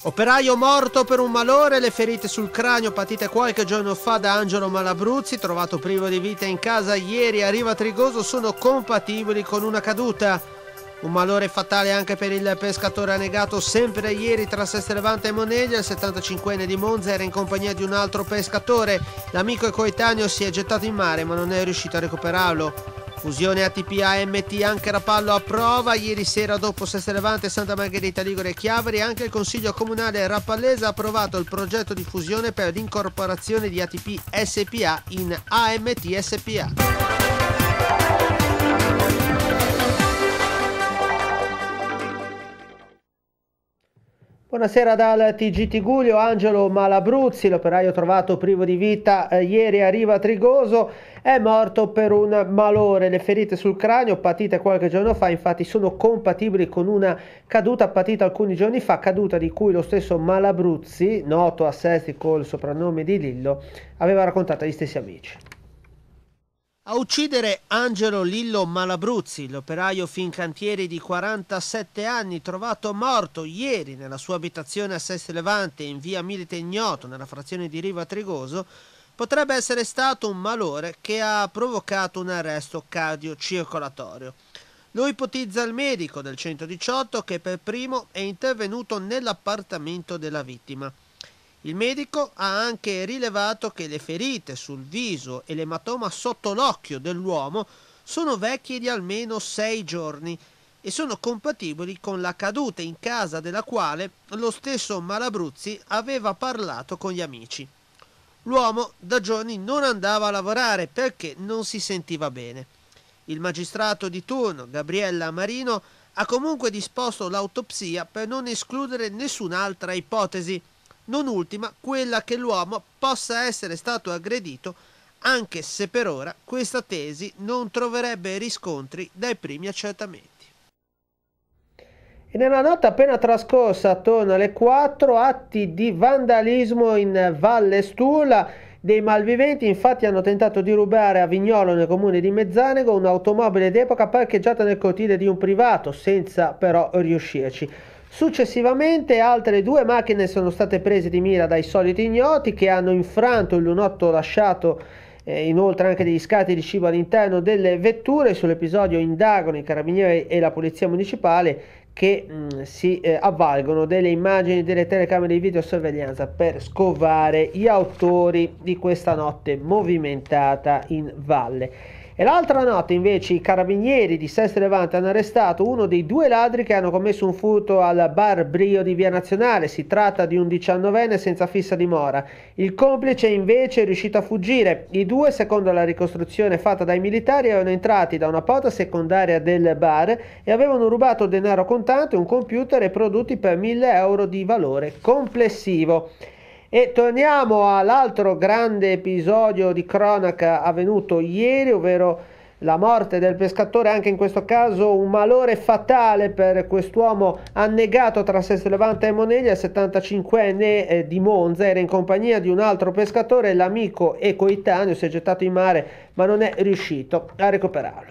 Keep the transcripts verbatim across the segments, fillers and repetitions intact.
Operaio morto per un malore, le ferite sul cranio patite qualche giorno fa da Angelo Malabruzzi, trovato privo di vita in casa ieri a Riva Trigoso, sono compatibili con una caduta. Un malore fatale anche per il pescatore annegato sempre ieri tra Sestri Levante e Moneglia. Il settantacinquenne di Monza era in compagnia di un altro pescatore. L'amico e coetaneo si è gettato in mare ma non è riuscito a recuperarlo. Fusione A T P A M T anche Rapallo a prova. Ieri sera dopo Sestri Levante, Santa Margherita Ligure e Chiavari anche il Consiglio Comunale Rapallese ha approvato il progetto di fusione per l'incorporazione di A T P S P A in A M T S P A. Buonasera dal T G Tigullio. Angelo Malabruzzi, l'operaio trovato privo di vita eh, ieri a Riva Trigoso, è morto per un malore. Le ferite sul cranio patite qualche giorno fa infatti sono compatibili con una caduta patita alcuni giorni fa, caduta di cui lo stesso Malabruzzi, noto a Sestri col soprannome di Lillo, aveva raccontato agli stessi amici. A uccidere Angelo Lillo Malabruzzi, l'operaio Fincantieri di quarantasette anni, trovato morto ieri nella sua abitazione a Sestri Levante in via Milite Ignoto, nella frazione di Riva Trigoso, potrebbe essere stato un malore che ha provocato un arresto cardiocircolatorio. Lo ipotizza il medico del centodiciotto che per primo è intervenuto nell'appartamento della vittima. Il medico ha anche rilevato che le ferite sul viso e l'ematoma sotto l'occhio dell'uomo sono vecchie di almeno sei giorni e sono compatibili con la caduta in casa della quale lo stesso Malabruzzi aveva parlato con gli amici. L'uomo da giorni non andava a lavorare perché non si sentiva bene. Il magistrato di turno, Gabriella Marino, ha comunque disposto l'autopsia per non escludere nessun'altra ipotesi, non ultima quella che l'uomo possa essere stato aggredito, anche se per ora questa tesi non troverebbe riscontri dai primi accertamenti. E nella notte appena trascorsa, attorno alle quattro, atti di vandalismo in Valle Sturla. Dei malviventi infatti hanno tentato di rubare a Vignolo, nel comune di Mezzanego, un'automobile d'epoca parcheggiata nel cortile di un privato, senza però riuscirci. Successivamente altre due macchine sono state prese di mira dai soliti ignoti, che hanno infranto il lunotto lasciato, eh, inoltre anche degli scarti di cibo all'interno delle vetture. Sull'episodio indagano i carabinieri e la polizia municipale, che mh, si eh, avvalgono delle immagini delle telecamere di videosorveglianza per scovare gli autori di questa notte movimentata in valle. E l'altra notte invece i carabinieri di Sestri Levante hanno arrestato uno dei due ladri che hanno commesso un furto al bar Brio di Via Nazionale. Si tratta di un diciannovenne senza fissa dimora. Il complice invece è riuscito a fuggire. I due, secondo la ricostruzione fatta dai militari, erano entrati da una porta secondaria del bar e avevano rubato denaro contante, un computer e prodotti per mille euro di valore complessivo. E torniamo all'altro grande episodio di cronaca avvenuto ieri, ovvero la morte del pescatore, anche in questo caso un malore fatale per quest'uomo annegato tra Sestri Levante e Moneglia. Il settantacinquenne di Monza era in compagnia di un altro pescatore, l'amico e coetaneo si è gettato in mare ma non è riuscito a recuperarlo.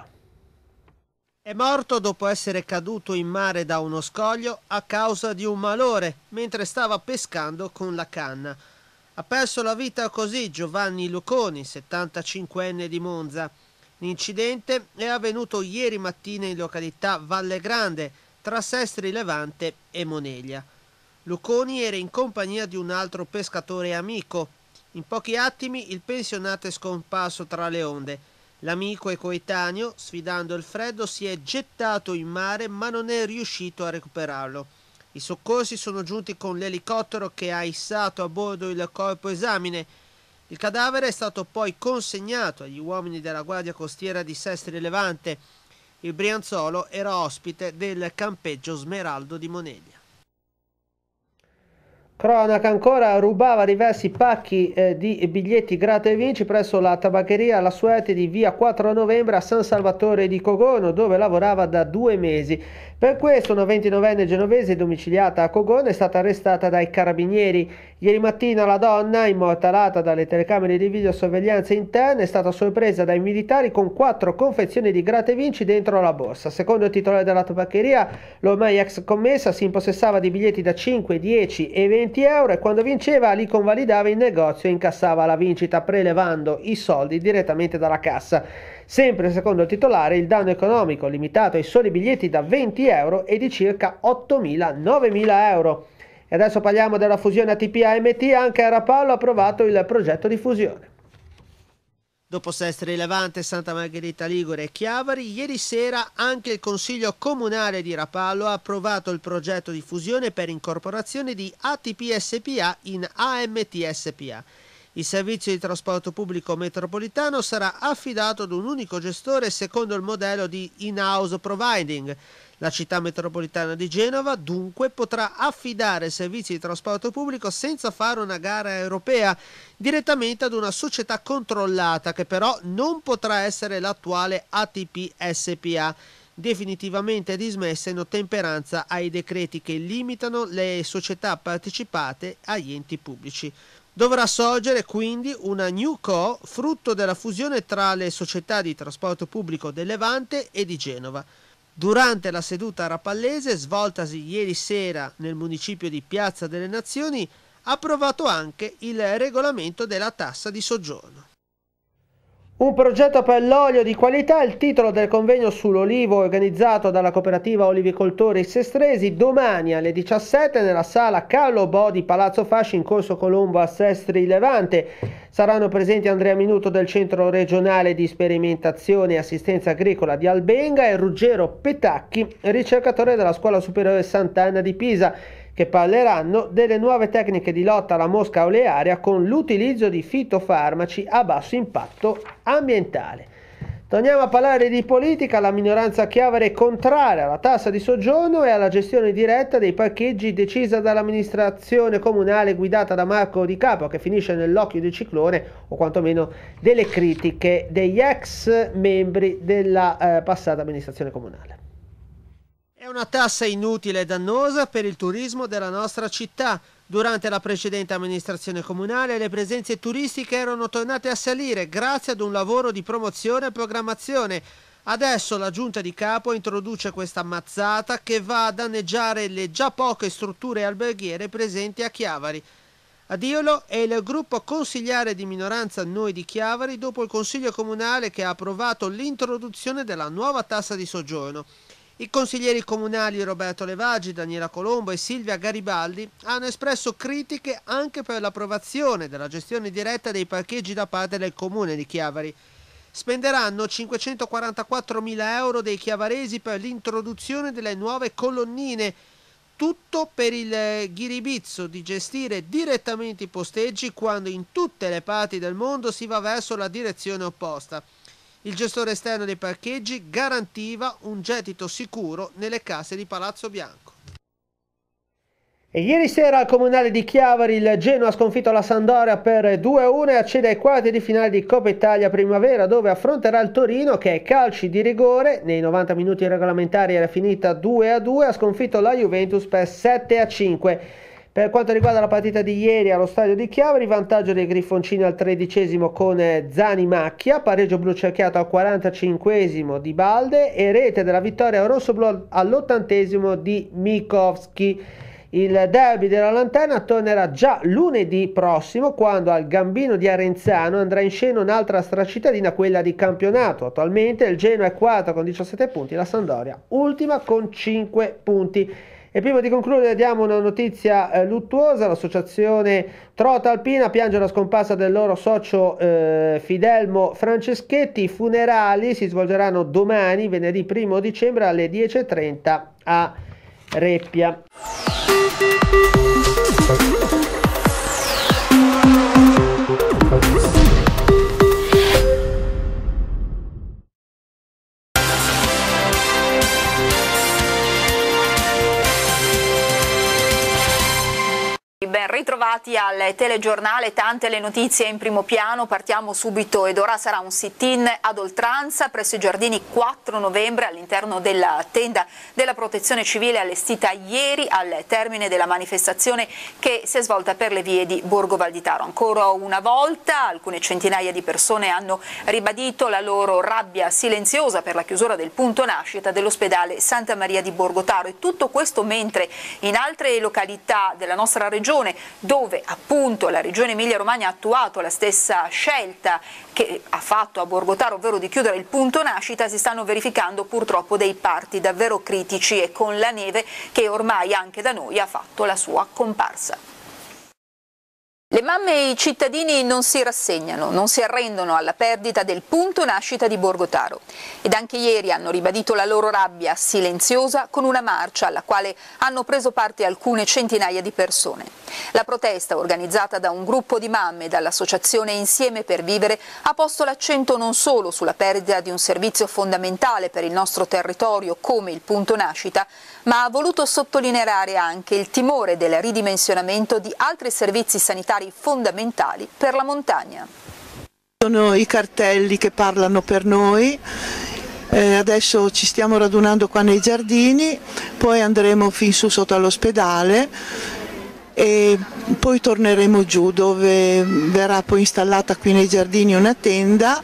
È morto dopo essere caduto in mare da uno scoglio a causa di un malore mentre stava pescando con la canna. Ha perso la vita così Giovanni Luconi, settantacinquenne di Monza. L'incidente è avvenuto ieri mattina in località Valle Grande, tra Sestri Levante e Moneglia. Luconi era in compagnia di un altro pescatore amico. In pochi attimi il pensionato è scomparso tra le onde. L'amico e coetaneo, sfidando il freddo, si è gettato in mare ma non è riuscito a recuperarlo. I soccorsi sono giunti con l'elicottero che ha issato a bordo il corpo esamine. Il cadavere è stato poi consegnato agli uomini della Guardia Costiera di Sestri Levante. Il Brianzolo era ospite del campeggio Smeraldo di Moneglia. Cronaca ancora, rubava diversi pacchi eh, di biglietti gratta e vinci presso la tabaccheria La Suerte di via quattro novembre a San Salvatore di Cogono, dove lavorava da due mesi. Per questo una ventinovenne genovese domiciliata a Cogono è stata arrestata dai carabinieri. Ieri mattina la donna, immortalata dalle telecamere di videosorveglianza interne, è stata sorpresa dai militari con quattro confezioni di gratta e vinci dentro la borsa. Secondo il titolare della tabaccheria, l'ormai ex commessa si impossessava di biglietti da cinque, dieci e venti euro e quando vinceva li convalidava in negozio e incassava la vincita prelevando i soldi direttamente dalla cassa. Sempre secondo il titolare il danno economico limitato ai soli biglietti da venti euro è di circa ottomila-novemila euro. E adesso parliamo della fusione A T P A M T, anche a Rapallo ha approvato il progetto di fusione. Dopo Sestri Levante, Santa Margherita Ligure e Chiavari, ieri sera anche il Consiglio Comunale di Rapallo ha approvato il progetto di fusione per incorporazione di A T P S P A in A M T S P A. Il servizio di trasporto pubblico metropolitano sarà affidato ad un unico gestore secondo il modello di in-house providing. La città metropolitana di Genova dunque potrà affidare servizi di trasporto pubblico senza fare una gara europea direttamente ad una società controllata che però non potrà essere l'attuale A T P S P A, definitivamente dismessa in ottemperanza ai decreti che limitano le società partecipate agli enti pubblici. Dovrà sorgere quindi una New Co, frutto della fusione tra le società di trasporto pubblico del Levante e di Genova. Durante la seduta rapallese, svoltasi ieri sera nel municipio di Piazza delle Nazioni, ha approvato anche il regolamento della tassa di soggiorno. Un progetto per l'olio di qualità, il titolo del convegno sull'olivo organizzato dalla cooperativa Olivicoltori Sestresi, domani alle diciassette nella sala Carlo Bo di Palazzo Fasci in Corso Colombo a Sestri Levante. Saranno presenti Andrea Minuto del Centro Regionale di Sperimentazione e Assistenza Agricola di Albenga e Ruggero Petacchi, ricercatore della Scuola Superiore Sant'Anna di Pisa, che parleranno delle nuove tecniche di lotta alla mosca olearia con l'utilizzo di fitofarmaci a basso impatto ambientale. Torniamo a parlare di politica. La minoranza Chiavari è contraria alla tassa di soggiorno e alla gestione diretta dei parcheggi decisa dall'amministrazione comunale guidata da Marco Di Capo, che finisce nell'occhio del ciclone, o quantomeno delle critiche degli ex membri della eh, passata amministrazione comunale. È una tassa inutile e dannosa per il turismo della nostra città. Durante la precedente amministrazione comunale le presenze turistiche erano tornate a salire grazie ad un lavoro di promozione e programmazione. Adesso la giunta di Capo introduce questa mazzata che va a danneggiare le già poche strutture alberghiere presenti a Chiavari. A dirlo è il gruppo consigliare di minoranza Noi di Chiavari dopo il Consiglio Comunale che ha approvato l'introduzione della nuova tassa di soggiorno. I consiglieri comunali Roberto Levaggi, Daniela Colombo e Silvia Garibaldi hanno espresso critiche anche per l'approvazione della gestione diretta dei parcheggi da parte del comune di Chiavari. Spenderanno cinquecentoquarantaquattromila euro dei chiavaresi per l'introduzione delle nuove colonnine, tutto per il ghiribizzo di gestire direttamente i posteggi quando in tutte le parti del mondo si va verso la direzione opposta. Il gestore esterno dei parcheggi garantiva un gettito sicuro nelle casse di Palazzo Bianco. E ieri sera al Comunale di Chiavari il Genoa ha sconfitto la Sampdoria per due a uno e accede ai quarti di finale di Coppa Italia Primavera, dove affronterà il Torino che ai calci di rigore, nei novanta minuti regolamentari era finita due a due, ha sconfitto la Juventus per sette a cinque. Per quanto riguarda la partita di ieri allo stadio di Chiavari, vantaggio dei Griffoncini al tredicesimo con Zani Macchia, pareggio blu cerchiato al quarantacinquesimo di Balde e rete della vittoria rossoblu all'ottantesimo di Mikovski. Il derby della Lanterna tornerà già lunedì prossimo quando al Gambino di Arenzano andrà in scena un'altra stracittadina, quella di campionato. Attualmente il Genoa è quarto con diciassette punti, la Sampdoria ultima con cinque punti. E prima di concludere diamo una notizia eh, luttuosa. L'associazione Trota Alpina piange la scomparsa del loro socio eh, Fidelmo Franceschetti. I funerali si svolgeranno domani, venerdì primo dicembre alle dieci e trenta a Reppia. ben ritrovati al telegiornale, tante le notizie in primo piano, partiamo subito ed ora sarà un sit-in ad Oltranza presso i giardini quattro novembre all'interno della tenda della protezione civile allestita ieri al termine della manifestazione che si è svolta per le vie di Borgo Valditaro. Ancora una volta alcune centinaia di persone hanno ribadito la loro rabbia silenziosa per la chiusura del punto nascita dell'ospedale Santa Maria di Borgotaro, e tutto questo mentre in altre località della nostra regione, dove appunto la regione Emilia-Romagna ha attuato la stessa scelta che ha fatto a Borgotaro, ovvero di chiudere il punto nascita, si stanno verificando purtroppo dei parti davvero critici e con la neve che ormai anche da noi ha fatto la sua comparsa. Le mamme e i cittadini non si rassegnano, non si arrendono alla perdita del punto nascita di Borgotaro ed anche ieri hanno ribadito la loro rabbia silenziosa con una marcia alla quale hanno preso parte alcune centinaia di persone. La protesta, organizzata da un gruppo di mamme e dall'associazione Insieme per Vivere, ha posto l'accento non solo sulla perdita di un servizio fondamentale per il nostro territorio come il punto nascita, ma ha voluto sottolineare anche il timore del ridimensionamento di altri servizi sanitari fondamentali per la montagna. Sono i cartelli che parlano per noi, eh, adesso ci stiamo radunando qua nei giardini, poi andremo fin su sotto all'ospedale e poi torneremo giù dove verrà poi installata qui nei giardini una tenda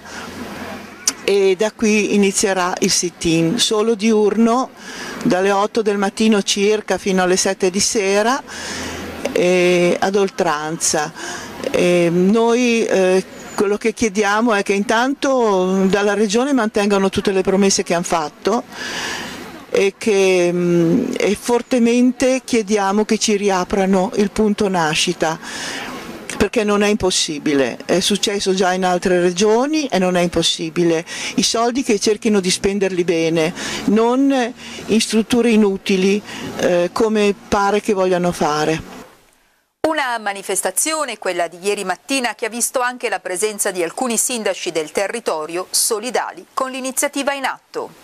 e da qui inizierà il sit-in, solo diurno, dalle otto del mattino circa fino alle sette di sera eh, ad Oltranza. Eh, noi eh, quello che chiediamo è che intanto dalla Regione mantengano tutte le promesse che hanno fatto e che mh, e fortemente chiediamo che ci riaprano il punto nascita, perché non è impossibile, è successo già in altre regioni e non è impossibile. I soldi che cerchino di spenderli bene, non in strutture inutili eh, come pare che vogliano fare. Una manifestazione, quella di ieri mattina, che ha visto anche la presenza di alcuni sindaci del territorio solidali con l'iniziativa in atto.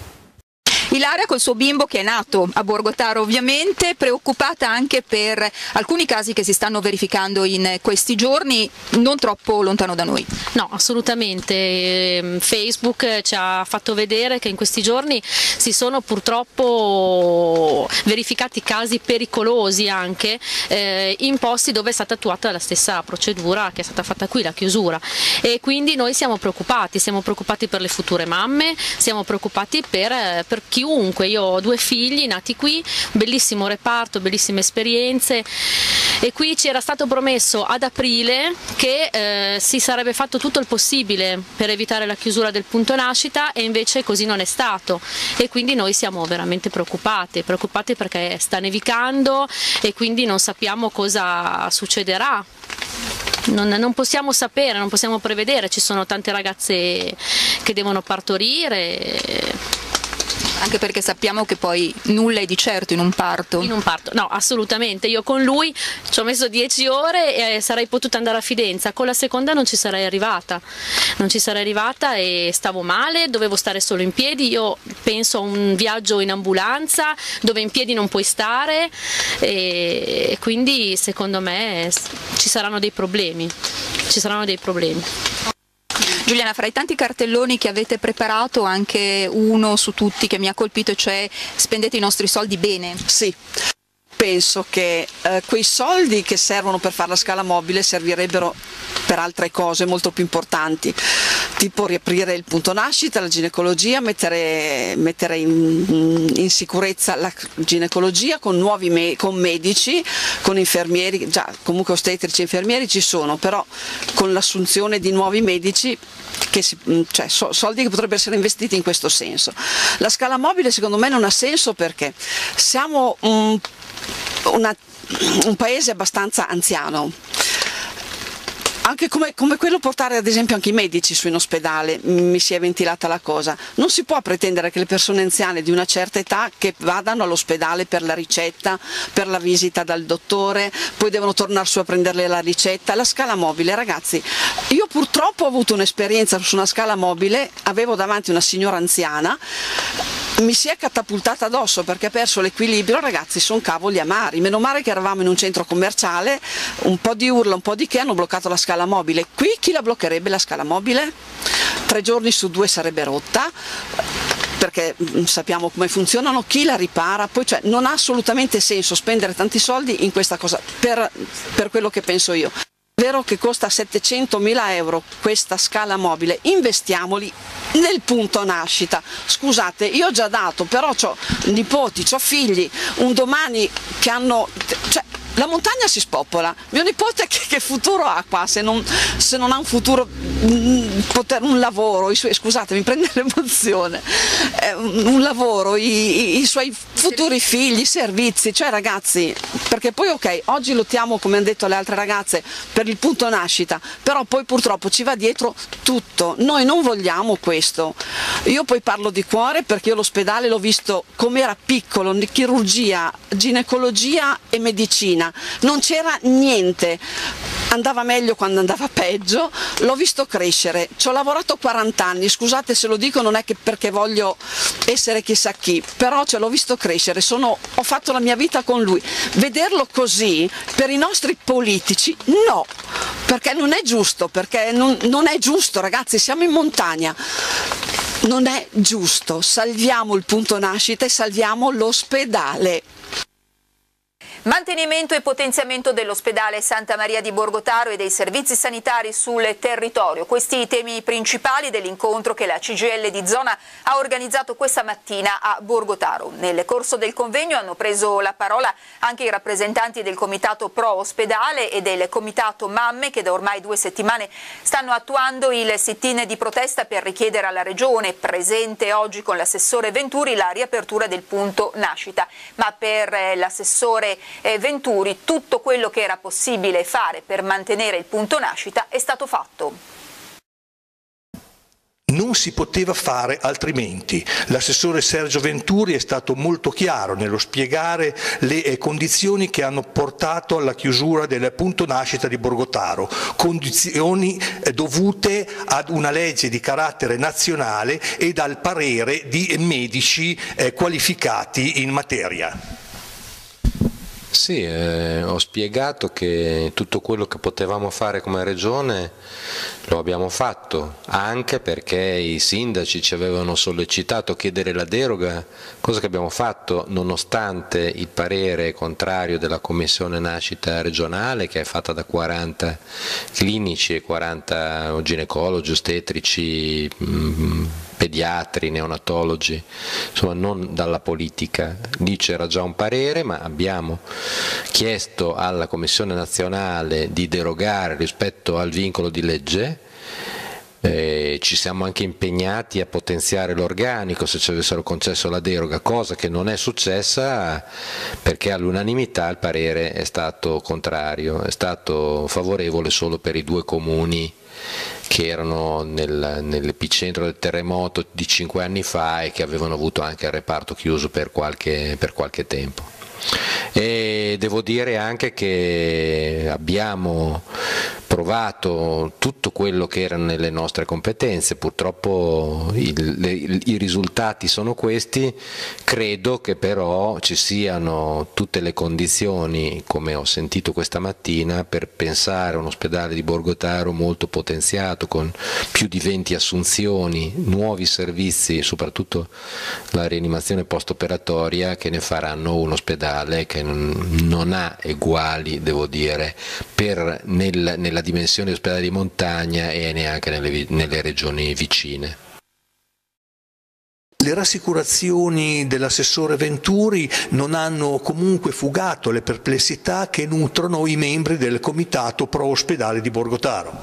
Ilaria col suo bimbo che è nato a Borgotaro, ovviamente preoccupata anche per alcuni casi che si stanno verificando in questi giorni, non troppo lontano da noi. No, assolutamente. Facebook ci ha fatto vedere che in questi giorni si sono purtroppo verificati casi pericolosi anche eh, in posti dove è stata attuata la stessa procedura che è stata fatta qui, la chiusura, e quindi noi siamo preoccupati, siamo preoccupati per le future mamme, siamo preoccupati per, per chi Chiunque. Io ho due figli nati qui, bellissimo reparto, bellissime esperienze, e qui ci era stato promesso ad aprile che eh, si sarebbe fatto tutto il possibile per evitare la chiusura del punto nascita e invece così non è stato, e quindi noi siamo veramente preoccupati, preoccupati perché sta nevicando e quindi non sappiamo cosa succederà. Non, non possiamo sapere, non possiamo prevedere, ci sono tante ragazze che devono partorire. Anche perché sappiamo che poi nulla è di certo in un parto. In un parto, no, assolutamente. Io con lui ci ho messo dieci ore e sarei potuta andare a Fidenza, con la seconda non ci sarei arrivata. Non ci sarei arrivata e stavo male, dovevo stare solo in piedi. Io penso a un viaggio in ambulanza dove in piedi non puoi stare, e quindi secondo me ci saranno dei problemi. Ci saranno dei problemi. Giuliana, fra i tanti cartelloni che avete preparato, anche uno su tutti che mi ha colpito, cioè spendete i nostri soldi bene. Sì. Penso che eh, quei soldi che servono per fare la scala mobile servirebbero per altre cose molto più importanti, tipo riaprire il punto nascita, la ginecologia, mettere, mettere in, in sicurezza la ginecologia con nuovi me, con medici, con infermieri, già comunque ostetrici e infermieri ci sono, però con l'assunzione di nuovi medici, che si, cioè, so, soldi che potrebbero essere investiti in questo senso. La scala mobile secondo me non ha senso perché siamo un Una, un paese abbastanza anziano, anche come, come quello portare ad esempio anche i medici su in ospedale, mi si è ventilata la cosa. Non si può pretendere che le persone anziane di una certa età che vadano all'ospedale per la ricetta, per la visita dal dottore, poi devono tornare su a prenderle la ricetta. La scala mobile, ragazzi, io purtroppo ho avuto un'esperienza su una scala mobile, avevo davanti una signora anziana mi si è catapultata addosso perché ha perso l'equilibrio. Ragazzi, sono cavoli amari, meno male che eravamo in un centro commerciale, un po' di urla, un po' di che, hanno bloccato la scala mobile. Qui chi la bloccherebbe la scala mobile? Tre giorni su due sarebbe rotta, perché sappiamo come funzionano, chi la ripara, poi cioè, non ha assolutamente senso spendere tanti soldi in questa cosa, per, per quello che penso io. È vero che costa settecentomila euro questa scala mobile, investiamoli nel punto nascita. Scusate, io ho già dato, però ho nipoti, ho figli, un domani che hanno... Cioè, la montagna si spopola, mio nipote che, che futuro ha qua se non, se non ha un futuro, poter, un lavoro, i suoi, scusate mi prende l'emozione, eh, un lavoro, i, i, i suoi futuri figli, i servizi, cioè ragazzi, perché poi ok, oggi lottiamo come hanno detto le altre ragazze per il punto nascita, però poi purtroppo ci va dietro tutto, noi non vogliamo questo. Io poi parlo di cuore perché io l'ospedale l'ho visto come era piccolo, chirurgia, ginecologia e medicina. Non c'era niente, andava meglio quando andava peggio, l'ho visto crescere, ci ho lavorato quaranta anni, scusate se lo dico, non è che perché voglio essere chissà chi, però ce l'ho visto crescere, sono, ho fatto la mia vita con lui. Vederlo così per i nostri politici no, perché non è giusto, perché non, non è giusto ragazzi, siamo in montagna. Non è giusto, salviamo il punto nascita e salviamo l'ospedale. Mantenimento e potenziamento dell'ospedale Santa Maria di Borgotaro e dei servizi sanitari sul territorio. Questi i temi principali dell'incontro che la C G I L di zona ha organizzato questa mattina a Borgotaro. Nel corso del convegno hanno preso la parola anche i rappresentanti del Comitato Pro Ospedale e del Comitato Mamme che da ormai due settimane stanno attuando il sit-in di protesta per richiedere alla Regione, presente oggi con l'assessore Venturi, la riapertura del punto nascita. Ma per l'assessore Eh, Venturi tutto quello che era possibile fare per mantenere il punto nascita è stato fatto. Non si poteva fare altrimenti. L'assessore Sergio Venturi è stato molto chiaro nello spiegare le eh, condizioni che hanno portato alla chiusura del punto nascita di Borgotaro, condizioni eh, dovute ad una legge di carattere nazionale e dal parere di medici eh, qualificati in materia. Sì, eh, ho spiegato che tutto quello che potevamo fare come regione lo abbiamo fatto, anche perché i sindaci ci avevano sollecitato a chiedere la deroga, cosa che abbiamo fatto nonostante il parere contrario della commissione nascita regionale, che è fatta da quaranta clinici e quaranta ginecologi, ostetrici, mh, pediatri, neonatologi, insomma non dalla politica. Lì c'era già un parere, ma abbiamo chiesto alla Commissione nazionale di derogare rispetto al vincolo di legge. Eh, ci siamo anche impegnati a potenziare l'organico se ci avessero concesso la deroga, cosa che non è successa perché all'unanimità il parere è stato contrario, è stato favorevole solo per i due comuni che erano nel, nell'epicentro del terremoto di cinque anni fa e che avevano avuto anche il reparto chiuso per qualche, per qualche tempo. E devo dire anche che abbiamo provato tutto quello che era nelle nostre competenze, purtroppo il, le, i risultati sono questi, credo che però ci siano tutte le condizioni, come ho sentito questa mattina, per pensare a un ospedale di Borgotaro molto potenziato, con più di venti assunzioni, nuovi servizi, soprattutto la rianimazione post-operatoria, che ne faranno un ospedale che non, non ha eguali, devo dire, per, nel, nella dimensione di ospedale di montagna e neanche nelle, nelle regioni vicine. Le rassicurazioni dell'assessore Venturi non hanno comunque fugato le perplessità che nutrono i membri del Comitato Pro Ospedale di Borgotaro.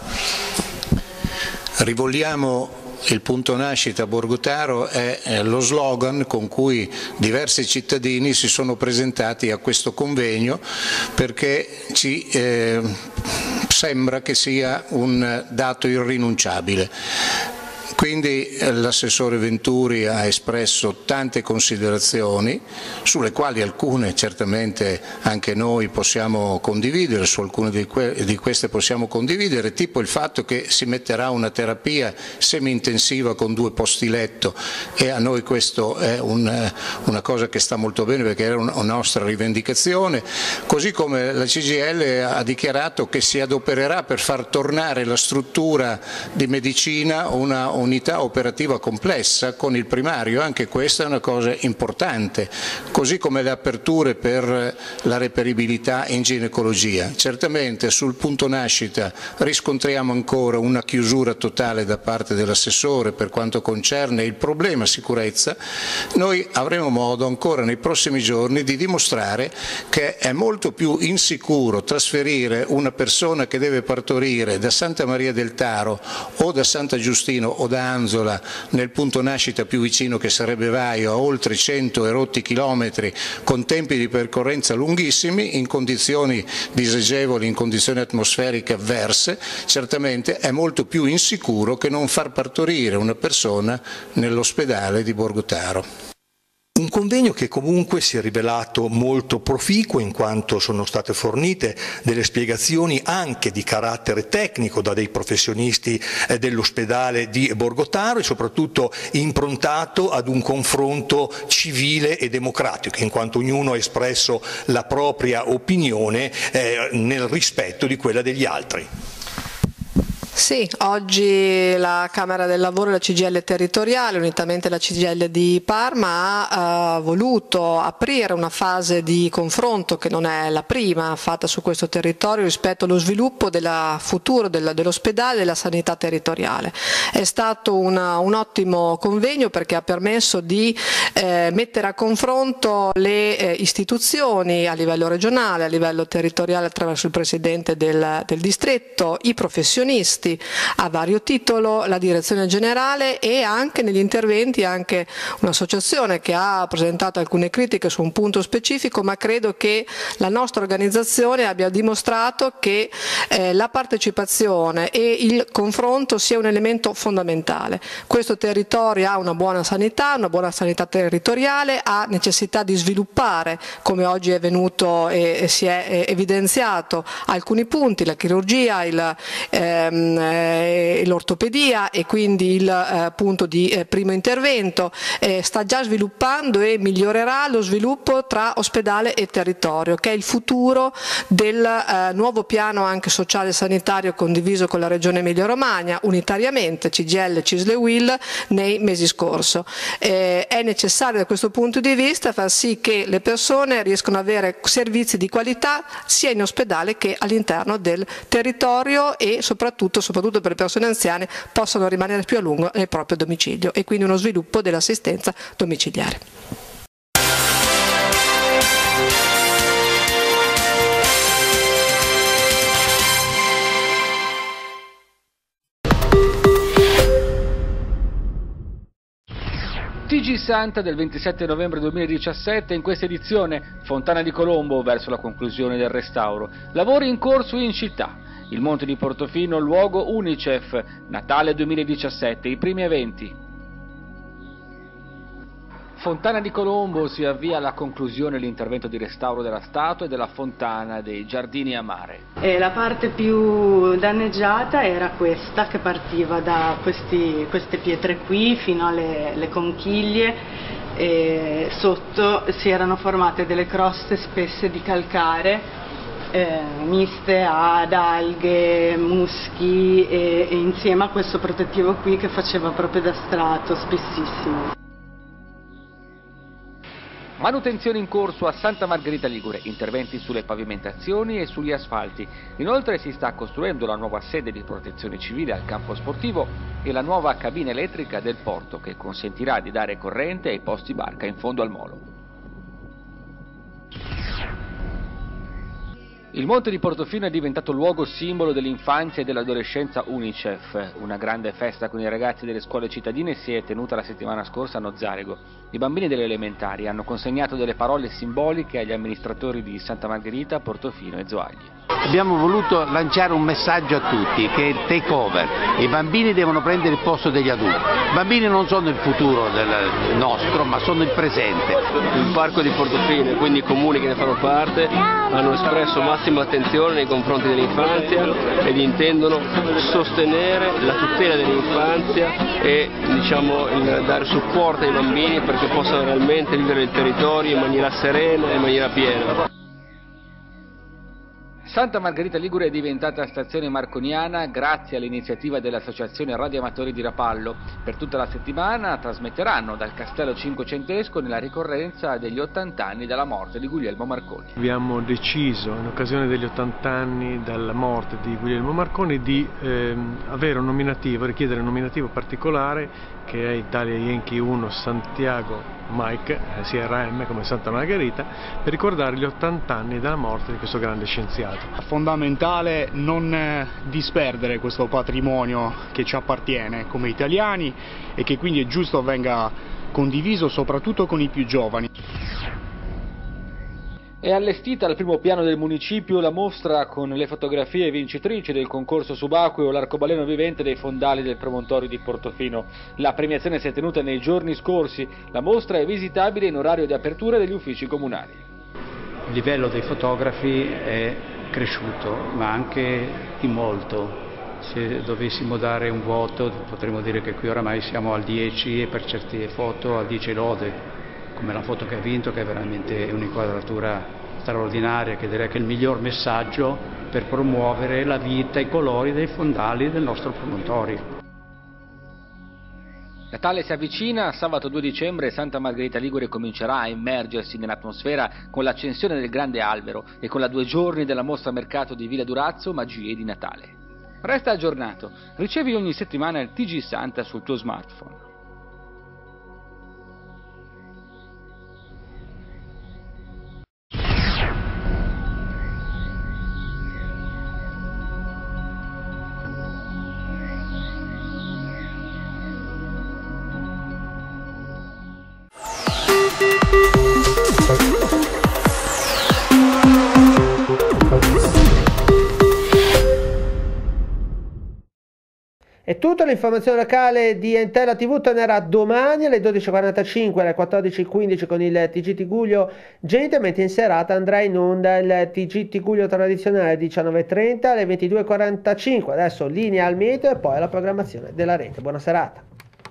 Rivolgiamo il punto nascita a Borgotaro è lo slogan con cui diversi cittadini si sono presentati a questo convegno, perché ci eh, sembra che sia un dato irrinunciabile. Quindi l'assessore Venturi ha espresso tante considerazioni, sulle quali alcune certamente anche noi possiamo condividere, su alcune di, que di queste possiamo condividere, tipo il fatto che si metterà una terapia semi-intensiva con due posti letto, e a noi questo è un, una cosa che sta molto bene perché era una nostra rivendicazione, così come la C G I L ha dichiarato che si adopererà per far tornare la struttura di medicina una unità operativa complessa con il primario, anche questa è una cosa importante, così come le aperture per la reperibilità in ginecologia. Certamente sul punto nascita riscontriamo ancora una chiusura totale da parte dell'assessore per quanto concerne il problema sicurezza. Noi avremo modo ancora nei prossimi giorni di dimostrare che è molto più insicuro trasferire una persona che deve partorire da Santa Maria del Taro o da Santa Giustino o da Anzola nel punto nascita più vicino, che sarebbe Vaio, a oltre cento e rotti chilometri con tempi di percorrenza lunghissimi in condizioni disagevoli, in condizioni atmosferiche avverse. Certamente è molto più insicuro che non far partorire una persona nell'ospedale di Borgotaro. Un convegno che comunque si è rivelato molto proficuo, in quanto sono state fornite delle spiegazioni anche di carattere tecnico da dei professionisti dell'ospedale di Borgotaro, e soprattutto improntato ad un confronto civile e democratico, in quanto ognuno ha espresso la propria opinione eh, nel rispetto di quella degli altri. Sì, oggi la Camera del Lavoro e la C G I L territoriale, unitamente alla C G I L di Parma, ha uh, voluto aprire una fase di confronto che non è la prima fatta su questo territorio rispetto allo sviluppo del futuro del, dell'ospedale e della sanità territoriale. È stato una, un ottimo convegno perché ha permesso di eh, mettere a confronto le eh, istituzioni a livello regionale, a livello territoriale attraverso il Presidente del, del distretto, i professionisti a vario titolo, la direzione generale e anche negli interventi anche un'associazione che ha presentato alcune critiche su un punto specifico, ma credo che la nostra organizzazione abbia dimostrato che eh, la partecipazione e il confronto sia un elemento fondamentale. Questo territorio ha una buona sanità, una buona sanità territoriale, ha necessità di sviluppare, come oggi è venuto e, e si è evidenziato, alcuni punti, la chirurgia, il ehm, l'ortopedia e quindi il eh, punto di eh, primo intervento, eh, sta già sviluppando e migliorerà lo sviluppo tra ospedale e territorio, che è il futuro del eh, nuovo piano anche sociale e sanitario condiviso con la Regione Emilia-Romagna, unitariamente C G I L, C I S L e U I L nei mesi scorsi. Eh, è necessario da questo punto di vista far sì che le persone riescano ad avere servizi di qualità sia in ospedale che all'interno del territorio e soprattutto soprattutto per le persone anziane, possano rimanere più a lungo nel proprio domicilio, e quindi uno sviluppo dell'assistenza domiciliare. T G Santa del ventisette novembre duemiladiciassette, in questa edizione Fontana di Colombo verso la conclusione del restauro, lavori in corso in città. Il Monte di Portofino, luogo Unicef, Natale duemiladiciassette, i primi eventi. Fontana di Colombo si avvia alla conclusione l'intervento di restauro della statua e della fontana dei Giardini a Mare. E la parte più danneggiata era questa, che partiva da questi, queste pietre qui fino alle, alle conchiglie, e sotto si erano formate delle croste spesse di calcare Eh, miste ad alghe, muschi e, e insieme a questo protettivo qui che faceva proprio da strato spessissimo. Manutenzione in corso a Santa Margherita Ligure, interventi sulle pavimentazioni e sugli asfalti. Inoltre si sta costruendo la nuova sede di protezione civile al campo sportivo e la nuova cabina elettrica del porto, che consentirà di dare corrente ai posti barca in fondo al molo. Il Monte di Portofino è diventato luogo simbolo dell'infanzia e dell'adolescenza Unicef. Una grande festa con i ragazzi delle scuole cittadine si è tenuta la settimana scorsa a Nozzarego. I bambini delle elementari hanno consegnato delle parole simboliche agli amministratori di Santa Margherita, Portofino e Zoagli. Abbiamo voluto lanciare un messaggio a tutti, che è il take over. I bambini devono prendere il posto degli adulti. I bambini non sono il futuro del nostro, ma sono il presente. Il parco di Portofino e quindi i comuni che ne fanno parte hanno espresso massima attenzione nei confronti dell'infanzia ed intendono sostenere la tutela dell'infanzia e diciamo, il dare supporto ai bambini perché possano realmente vivere il territorio in maniera serena e in maniera piena. Santa Margherita Ligure è diventata stazione marconiana grazie all'iniziativa dell'Associazione Radioamatori di Rapallo. Per tutta la settimana trasmetteranno dal Castello Cinquecentesco nella ricorrenza degli ottanta anni dalla morte di Guglielmo Marconi. Abbiamo deciso, in occasione degli ottanta anni dalla morte di Guglielmo Marconi, di ehm, avere un nominativo, richiedere un nominativo particolare che è Italia Yankee uno Santiago Mike, C R M come Santa Margherita, per ricordare gli ottanta anni dalla morte di questo grande scienziato. È fondamentale non disperdere questo patrimonio che ci appartiene come italiani e che quindi è giusto venga condiviso soprattutto con i più giovani. È allestita al primo piano del municipio la mostra con le fotografie vincitrici del concorso subacqueo L'arcobaleno vivente dei fondali del promontorio di Portofino. La premiazione si è tenuta nei giorni scorsi. La mostra è visitabile in orario di apertura degli uffici comunali. Il livello dei fotografi è cresciuto, ma anche di molto. Se dovessimo dare un voto potremmo dire che qui oramai siamo al dieci e per certe foto al dieci lode, come la foto che ha vinto, che è veramente un'inquadratura straordinaria, che direi che è il miglior messaggio per promuovere la vita e i colori dei fondali del nostro promontorio. Natale si avvicina, sabato due dicembre Santa Margherita Ligure comincerà a immergersi nell'atmosfera con l'accensione del grande albero e con la due giorni della mostra mercato di Villa Durazzo Magie di Natale. Resta aggiornato, ricevi ogni settimana il T G Santa sul tuo smartphone. È tutto, l'informazione locale di Entella tivù tornerà domani alle dodici e quarantacinque, alle quattordici e quindici con il T G Tiguglio Gente, mentre in serata andrà in onda il T G Tiguglio tradizionale alle diciannove e trenta, alle ventidue e quarantacinque. Adesso linea al meteo e poi la programmazione della rete. Buona serata.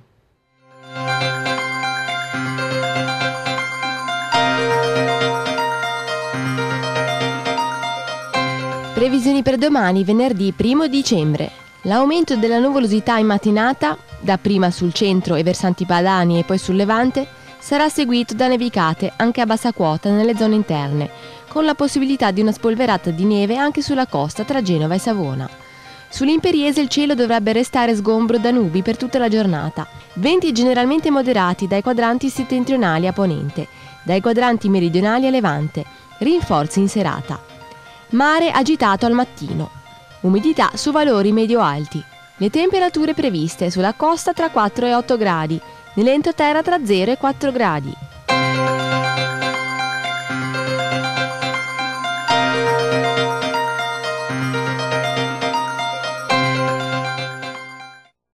Previsioni per domani, venerdì primo dicembre. L'aumento della nuvolosità in mattinata, dapprima sul centro e versanti padani e poi sul levante, sarà seguito da nevicate anche a bassa quota nelle zone interne, con la possibilità di una spolverata di neve anche sulla costa tra Genova e Savona. Sull'Imperiese il cielo dovrebbe restare sgombro da nubi per tutta la giornata. Venti generalmente moderati dai quadranti settentrionali a ponente, dai quadranti meridionali a levante, rinforzi in serata. Mare agitato al mattino. Umidità su valori medio-alti. Le temperature previste sulla costa tra quattro e otto gradi, nell'entroterra tra zero e quattro gradi.